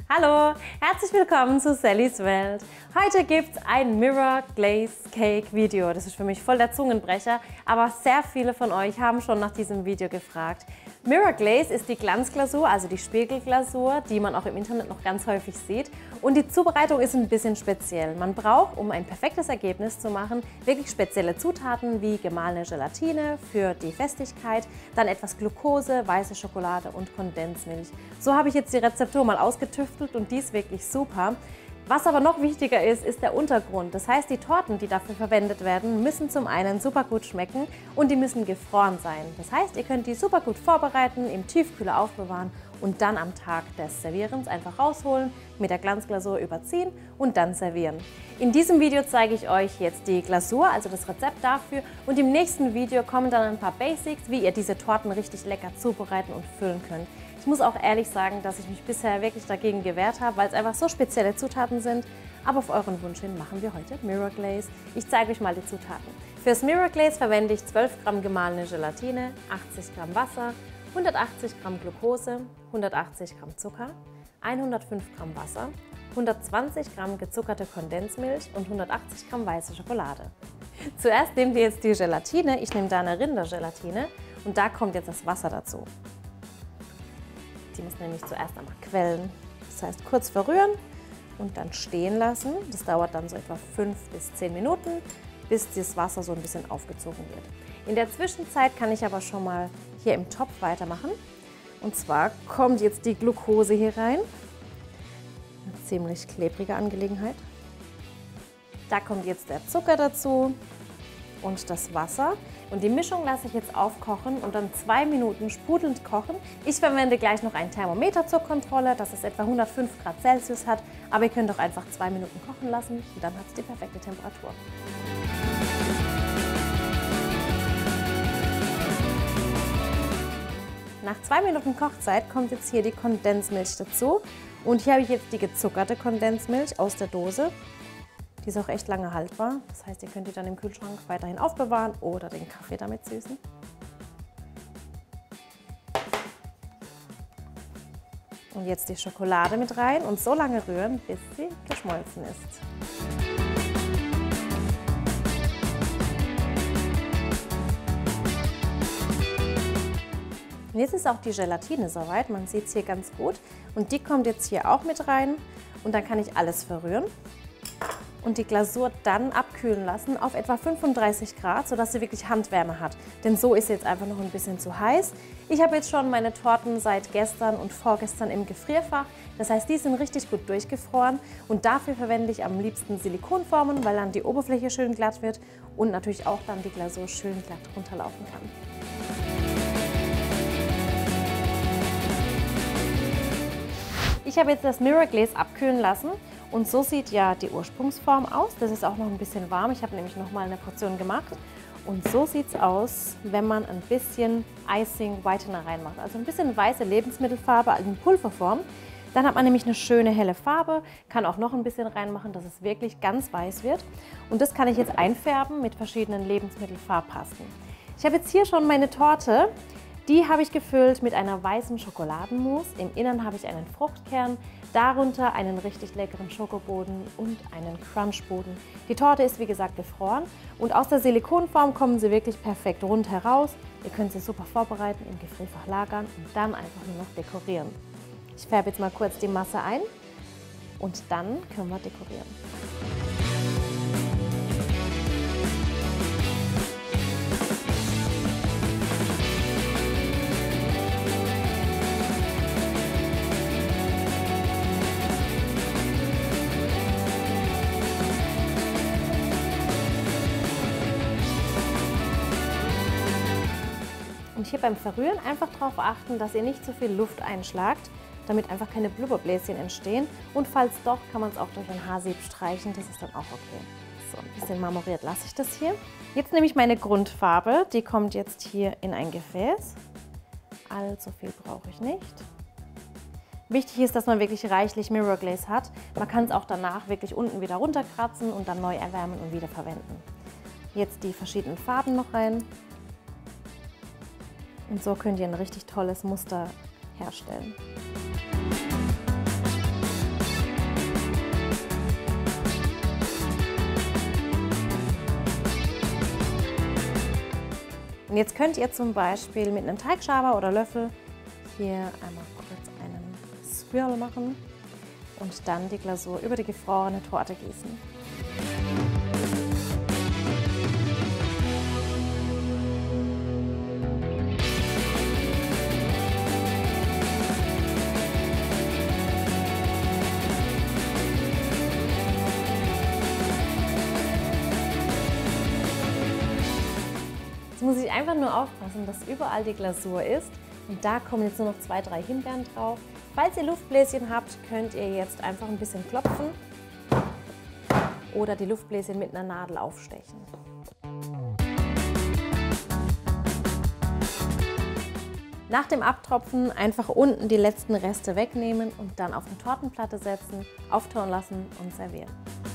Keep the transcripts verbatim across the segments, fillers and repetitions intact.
Hallo, herzlich willkommen zu Sallys Welt. Heute gibt es ein Mirror Glaze Cake Video. Das ist für mich voll der Zungenbrecher, aber sehr viele von euch haben schon nach diesem Video gefragt. Mirror Glaze ist die Glanzglasur, also die Spiegelglasur, die man auch im Internet noch ganz häufig sieht. Und die Zubereitung ist ein bisschen speziell. Man braucht, um ein perfektes Ergebnis zu machen, wirklich spezielle Zutaten wie gemahlene Gelatine für die Festigkeit, dann etwas Glucose, weiße Schokolade und Kondensmilch. So habe ich jetzt die Rezeptur mal ausgetüftelt und die ist wirklich super. Was aber noch wichtiger ist, ist der Untergrund. Das heißt, die Torten, die dafür verwendet werden, müssen zum einen super gut schmecken und die müssen gefroren sein. Das heißt, ihr könnt die super gut vorbereiten, im Tiefkühler aufbewahren und dann am Tag des Servierens einfach rausholen, mit der Glanzglasur überziehen und dann servieren. In diesem Video zeige ich euch jetzt die Glasur, also das Rezept dafür, und im nächsten Video kommen dann ein paar Basics, wie ihr diese Torten richtig lecker zubereiten und füllen könnt. Ich muss auch ehrlich sagen, dass ich mich bisher wirklich dagegen gewehrt habe, weil es einfach so spezielle Zutaten sind. Aber auf euren Wunsch hin machen wir heute Mirror Glaze. Ich zeige euch mal die Zutaten. Fürs Mirror Glaze verwende ich zwölf Gramm gemahlene Gelatine, achtzig Gramm Wasser, hundertachtzig Gramm Glucose, hundertachtzig Gramm Zucker, hundertfünf Gramm Wasser, hundertzwanzig Gramm gezuckerte Kondensmilch und hundertachtzig Gramm weiße Schokolade. Zuerst nehmt ihr jetzt die Gelatine. Ich nehme da eine Rindergelatine und da kommt jetzt das Wasser dazu. Die muss nämlich zuerst einmal quellen. Das heißt, kurz verrühren und dann stehen lassen. Das dauert dann so etwa fünf bis zehn Minuten, bis das Wasser so ein bisschen aufgezogen wird. In der Zwischenzeit kann ich aber schon mal hier im Topf weitermachen. Und zwar kommt jetzt die Glucose hier rein. Eine ziemlich klebrige Angelegenheit. Da kommt jetzt der Zucker dazu und das Wasser. Und die Mischung lasse ich jetzt aufkochen und dann zwei Minuten sprudelnd kochen. Ich verwende gleich noch ein Thermometer zur Kontrolle, dass es etwa hundertfünf Grad Celsius hat. Aber ihr könnt auch einfach zwei Minuten kochen lassen und dann hat es die perfekte Temperatur. Nach zwei Minuten Kochzeit kommt jetzt hier die Kondensmilch dazu. Und hier habe ich jetzt die gezuckerte Kondensmilch aus der Dose. Die ist auch echt lange haltbar. Das heißt, ihr könnt die dann im Kühlschrank weiterhin aufbewahren oder den Kaffee damit süßen. Und jetzt die Schokolade mit rein und so lange rühren, bis sie geschmolzen ist. Und jetzt ist auch die Gelatine soweit, man sieht es hier ganz gut. Und die kommt jetzt hier auch mit rein und dann kann ich alles verrühren. Und die Glasur dann abkühlen lassen auf etwa fünfunddreißig Grad, sodass sie wirklich Handwärme hat. Denn so ist sie jetzt einfach noch ein bisschen zu heiß. Ich habe jetzt schon meine Torten seit gestern und vorgestern im Gefrierfach. Das heißt, die sind richtig gut durchgefroren. Und dafür verwende ich am liebsten Silikonformen, weil dann die Oberfläche schön glatt wird und natürlich auch dann die Glasur schön glatt runterlaufen kann. Ich habe jetzt das Mirror Glaze abkühlen lassen. Und so sieht ja die Ursprungsform aus. Das ist auch noch ein bisschen warm. Ich habe nämlich noch mal eine Portion gemacht. Und so sieht es aus, wenn man ein bisschen Icing Whitener reinmacht. Also ein bisschen weiße Lebensmittelfarbe in Pulverform. Dann hat man nämlich eine schöne helle Farbe. Kann auch noch ein bisschen reinmachen, dass es wirklich ganz weiß wird. Und das kann ich jetzt einfärben mit verschiedenen Lebensmittelfarbpasten. Ich habe jetzt hier schon meine Torte. Die habe ich gefüllt mit einer weißen Schokoladenmousse. Im Innern habe ich einen Fruchtkern, darunter einen richtig leckeren Schokoboden und einen Crunchboden. Die Torte ist wie gesagt gefroren und aus der Silikonform kommen sie wirklich perfekt rund heraus. Ihr könnt sie super vorbereiten, im Gefrierfach lagern und dann einfach nur noch dekorieren. Ich färbe jetzt mal kurz die Masse ein und dann können wir dekorieren. Und hier beim Verrühren einfach darauf achten, dass ihr nicht zu viel Luft einschlagt, damit einfach keine Blubberbläschen entstehen. Und falls doch, kann man es auch durch ein Haarsieb streichen, das ist dann auch okay. So, ein bisschen marmoriert lasse ich das hier. Jetzt nehme ich meine Grundfarbe, die kommt jetzt hier in ein Gefäß. Allzu viel brauche ich nicht. Wichtig ist, dass man wirklich reichlich Mirror Glaze hat. Man kann es auch danach wirklich unten wieder runterkratzen und dann neu erwärmen und wieder verwenden. Jetzt die verschiedenen Farben noch rein. Und so könnt ihr ein richtig tolles Muster herstellen. Und jetzt könnt ihr zum Beispiel mit einem Teigschaber oder Löffel hier einmal kurz einen Swirl machen und dann die Glasur über die gefrorene Torte gießen. Jetzt muss ich einfach nur aufpassen, dass überall die Glasur ist. Und da kommen jetzt nur noch zwei, drei Himbeeren drauf. Falls ihr Luftbläschen habt, könnt ihr jetzt einfach ein bisschen klopfen oder die Luftbläschen mit einer Nadel aufstechen. Nach dem Abtropfen einfach unten die letzten Reste wegnehmen und dann auf eine Tortenplatte setzen, auftauen lassen und servieren.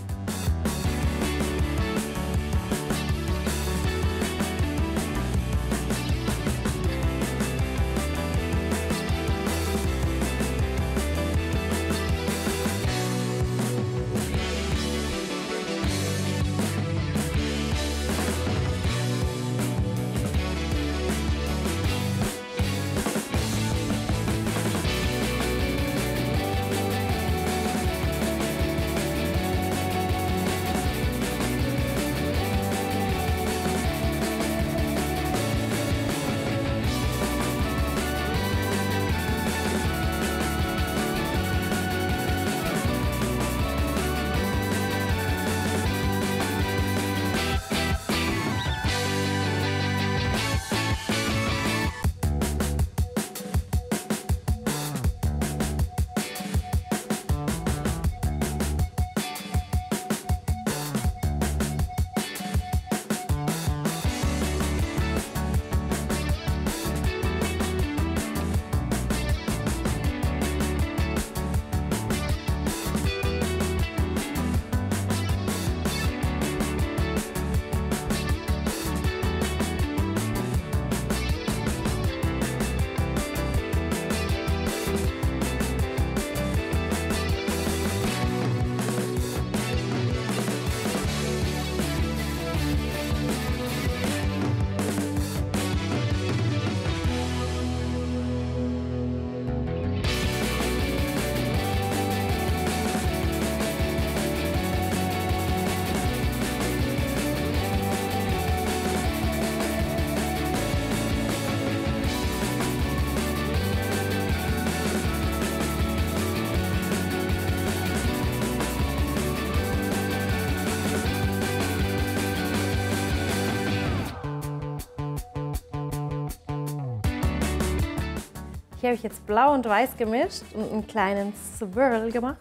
Hier habe ich jetzt blau und weiß gemischt und einen kleinen Swirl gemacht.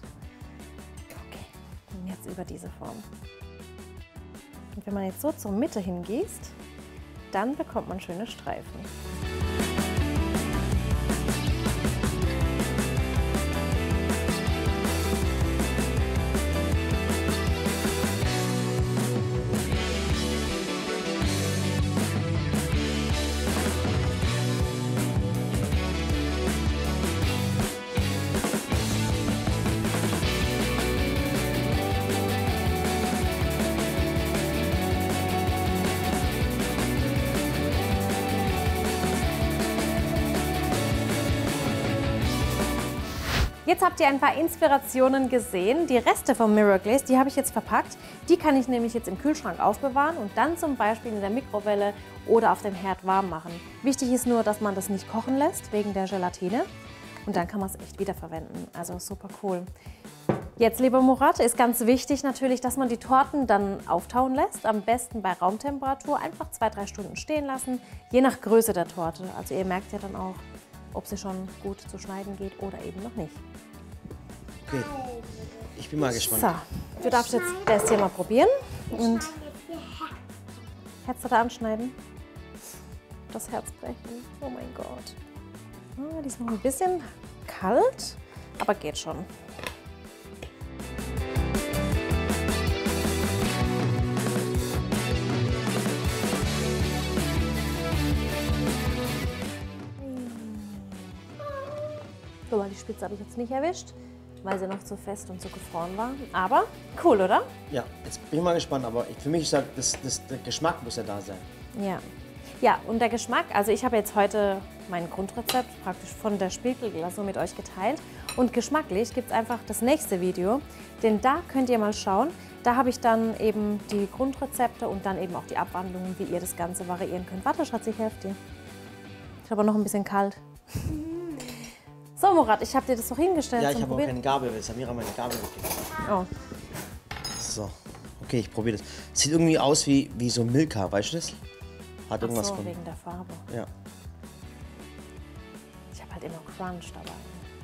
Okay, und jetzt über diese Form. Und wenn man jetzt so zur Mitte hingießt, dann bekommt man schöne Streifen. Jetzt habt ihr ein paar Inspirationen gesehen. Die Reste vom Mirror Glaze, die habe ich jetzt verpackt. Die kann ich nämlich jetzt im Kühlschrank aufbewahren und dann zum Beispiel in der Mikrowelle oder auf dem Herd warm machen. Wichtig ist nur, dass man das nicht kochen lässt, wegen der Gelatine. Und dann kann man es echt wiederverwenden. Also super cool. Jetzt, lieber Murat, ist ganz wichtig natürlich, dass man die Torten dann auftauen lässt. Am besten bei Raumtemperatur einfach zwei, drei Stunden stehen lassen, je nach Größe der Torte. Also ihr merkt ja dann auch, ob sie schon gut zu schneiden geht oder eben noch nicht. Okay, ich bin mal gespannt. So, du darfst jetzt das hier mal probieren. Und Herz da anschneiden. Das Herz brechen. Oh mein Gott. Oh, die ist noch ein bisschen kalt, aber geht schon. Guck mal, die Spitze habe ich jetzt nicht erwischt, weil sie noch zu fest und zu gefroren war. Aber cool, oder? Ja, jetzt bin ich mal gespannt, aber für mich ist das, das, der Geschmack muss ja da sein. Ja. Ja, und der Geschmack, also ich habe jetzt heute mein Grundrezept praktisch von der Spiegelglasur mit euch geteilt. Und geschmacklich gibt es einfach das nächste Video, denn da könnt ihr mal schauen. Da habe ich dann eben die Grundrezepte und dann eben auch die Abwandlungen, wie ihr das Ganze variieren könnt. Warte, Schatz, ich helfe dir. Ist aber noch ein bisschen kalt. So, Murat, ich habe dir das doch hingestellt. Ja, zum ich habe auch Probieren. keine Gabel, weil Samira meine Gabel weggegeben. Oh. So, okay, ich probiere das. Sieht irgendwie aus wie, wie so Milka, weißt du das? Hat Ach irgendwas so, von. wegen der Farbe. Ja. Ich habe halt immer Crunch dabei.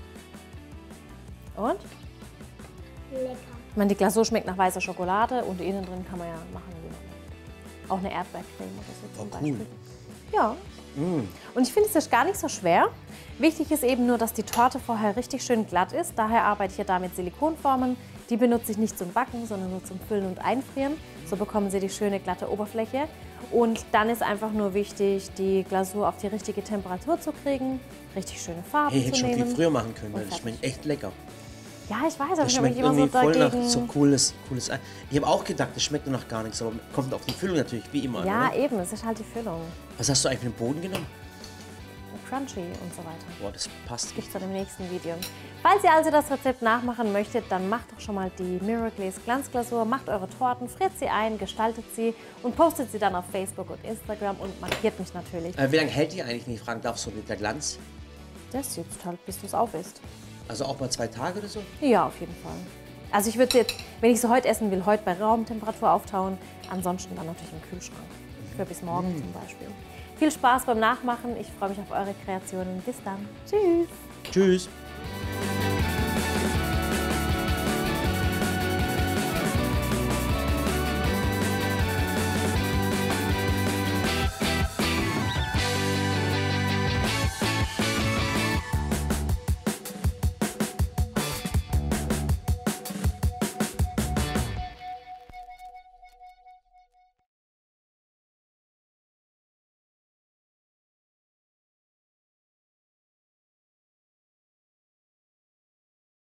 Und? Lecker. Ich meine, die Glasur schmeckt nach weißer Schokolade und innen drin kann man ja machen, wie man will. Auch eine Erdbeercreme oder so zum Oh, cool. Beispiel. Ja. Mm. Und ich finde es ist gar nicht so schwer. Wichtig ist eben nur, dass die Torte vorher richtig schön glatt ist. Daher arbeite ich hier da mit Silikonformen. Die benutze ich nicht zum Backen, sondern nur zum Füllen und Einfrieren. So bekommen sie die schöne glatte Oberfläche. Und dann ist einfach nur wichtig, die Glasur auf die richtige Temperatur zu kriegen, richtig schöne Farben Hey, hätte zu schon nehmen. viel früher machen können, weil Und das schmeckt echt lecker. Ja, ich weiß, aber Das ich habe mich schmeckt immer so irgendwie voll dagegen... nach so cooles, cooles Ei. Ich habe auch gedacht, das schmeckt nur nach gar nichts, aber kommt auf die Füllung natürlich, wie immer. Ja, Oder? eben, es ist halt die Füllung. Was hast du eigentlich für den Boden genommen? Crunchy und so weiter. Boah, das passt. Gibt es dann im nächsten Video. Falls ihr also das Rezept nachmachen möchtet, dann macht doch schon mal die Mirror Glaze Glanzglasur, macht eure Torten, friert sie ein, gestaltet sie und postet sie dann auf Facebook und Instagram und markiert mich natürlich. Äh, wie lange hält die eigentlich, wenn ich fragen darf, so mit der Glanz? Das jetzt halt, bis du es auf isst. Also auch mal zwei Tage oder so? Ja, auf jeden Fall. Also ich würde sie jetzt, wenn ich sie heute essen will, heute bei Raumtemperatur auftauen. Ansonsten dann natürlich im Kühlschrank. Für bis morgen Mhm. zum Beispiel. Viel Spaß beim Nachmachen. Ich freue mich auf eure Kreationen. Bis dann. Tschüss. Tschüss.